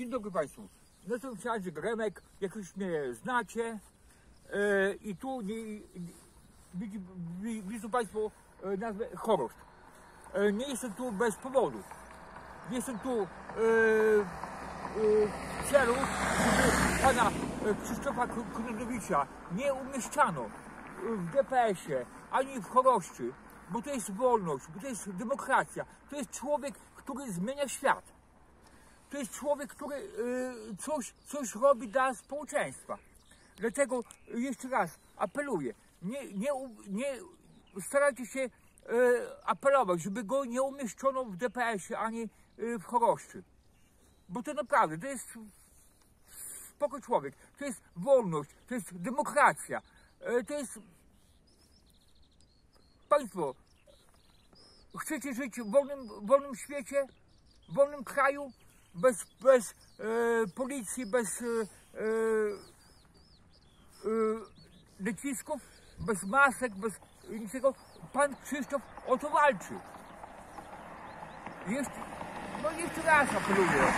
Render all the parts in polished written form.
Dzień dobry Państwu. Nazywam się Andrzej Gremek, jak już mnie znacie. I tu widzą Państwo nazwę Choroszcz. Nie jestem tu bez powodu. Jestem tu w celu, żeby pana Krzysztofa Kononowicza nie umieszczano w DPS-ie, ani w Choroszczy, bo to jest wolność, bo to jest demokracja. To jest człowiek, który zmienia świat. To jest człowiek, który coś robi dla społeczeństwa. Dlatego jeszcze raz apeluję, nie starajcie się apelować, żeby go nie umieszczono w DPS-ie ani w Choroszczy. Bo to naprawdę, to jest spoko człowiek, to jest wolność, to jest demokracja, to jest... Państwo, chcecie żyć w wolnym świecie, w wolnym kraju, bez policji, bez nacisków, bez masek, bez niczego. Pan Krzysztof o to walczy. Jeszcze raz apeluję.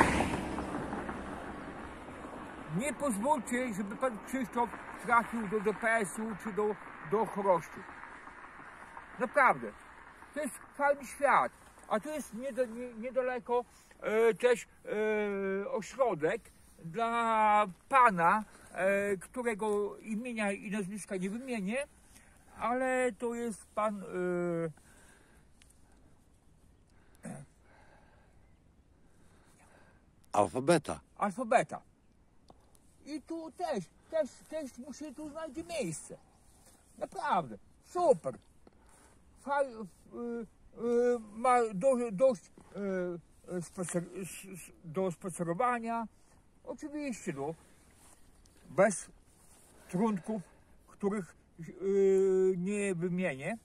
Nie pozwólcie, żeby pan Krzysztof trafił do DPS-u czy do Choroszczy. Naprawdę. To jest fajny świat. A tu jest niedaleko też ośrodek dla pana, którego imienia i nazwiska nie wymienię, ale to jest pan Alfabeta. Alfabeta. I tu też mu się tu znajdzie miejsce. Naprawdę. Super. Ma dość do spacerowania. Oczywiście bez trunków, których nie wymienię,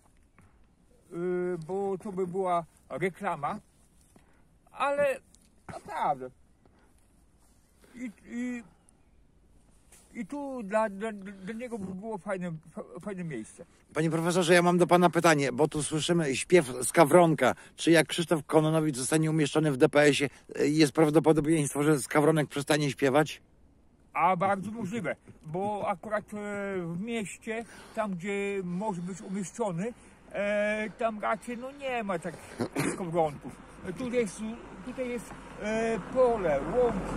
bo to by była reklama, ale naprawdę i tu dla niego by było fajne miejsce. Panie profesorze, ja mam do pana pytanie, bo tu słyszymy śpiew Skawronka. Czy jak Krzysztof Kononowicz zostanie umieszczony w DPS-ie, jest prawdopodobieństwo, że Skawronek przestanie śpiewać? A bardzo możliwe, bo akurat w mieście, tam gdzie może być umieszczony, tam raczej nie ma takich skowronków. Tutaj jest pole, łąki,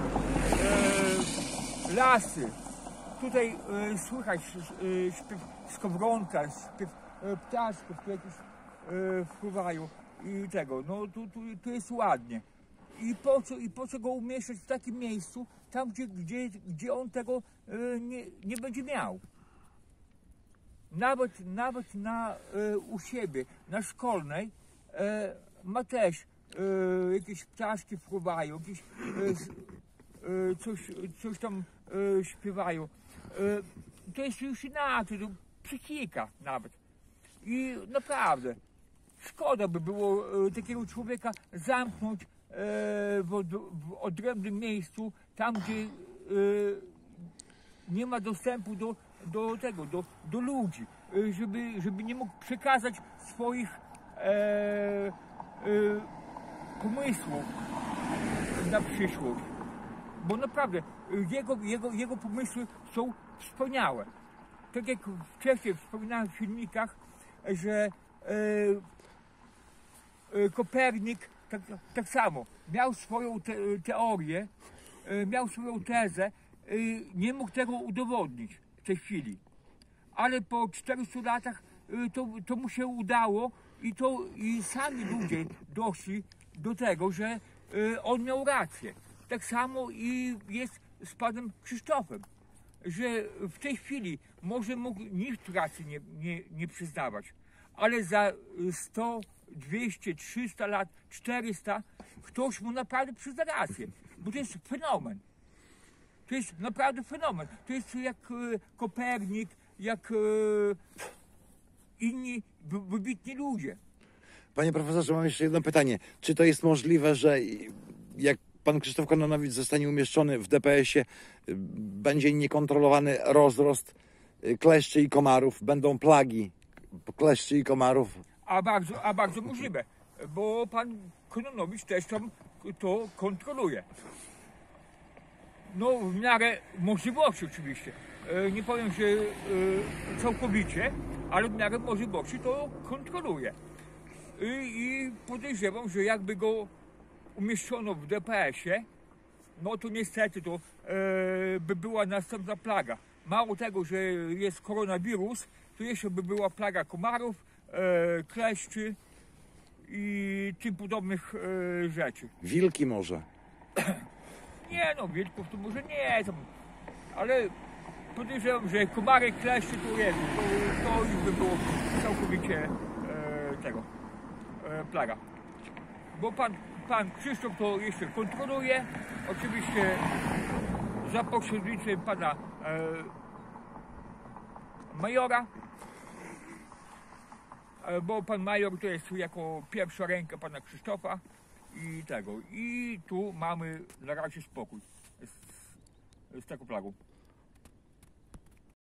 lasy. Tutaj słychać śpiew skowronka, śpiew ptaszków, które jakieś wpływają i tego. No tu jest ładnie. I po co go umieszczać w takim miejscu, tam gdzie on tego nie będzie miał. Nawet u siebie, na Szkolnej, ma też jakieś ptaszki wpływają, jakieś coś tam śpiewają. To jest już inaczej, to psychika nawet. I naprawdę, szkoda by było takiego człowieka zamknąć w odrębnym miejscu, tam gdzie nie ma dostępu do ludzi, żeby nie mógł przekazać swoich pomysłów na przyszłość. Bo naprawdę jego pomysły są wspaniałe. Tak jak wcześniej wspominałem w filmikach, że Kopernik tak samo miał swoją teorię, miał swoją tezę, nie mógł tego udowodnić w tej chwili. Ale po 400 latach to mu się udało i sami ludzie doszli do tego, że on miał rację. Tak samo i jest z panem Krzysztofem, że w tej chwili może mógł nikt racji nie przyznawać, ale za 100, 200, 300 lat, 400 ktoś mu naprawdę przyzna rację, bo to jest fenomen. To jest naprawdę fenomen. To jest jak Kopernik, jak inni wybitni ludzie. Panie profesorze, mam jeszcze jedno pytanie. Czy to jest możliwe, że jak pan Krzysztof Kononowicz zostanie umieszczony w DPS-ie, będzie niekontrolowany rozrost kleszczy i komarów, będą plagi kleszczy i komarów? A bardzo możliwe, bo pan Kononowicz też tam to kontroluje. No w miarę możliwości oczywiście. Nie powiem, że całkowicie, ale w miarę możliwości to kontroluje. I podejrzewam, że jakby go umieszczono w DPS-ie, no to niestety to by była następna plaga. Mało tego, że jest koronawirus, to jeszcze by była plaga komarów, kleszczy i tym podobnych rzeczy. Wilki może. Nie no, wilków to może nie, ale podejrzewam, że komary, kleszcze to jest, to już by było całkowicie plaga. Bo pan Krzysztof to jeszcze kontroluje, oczywiście za pośrednictwem pana majora, bo pan major to jest jako pierwsza ręka pana Krzysztofa i tego. I tu mamy na razie spokój z taką plagą.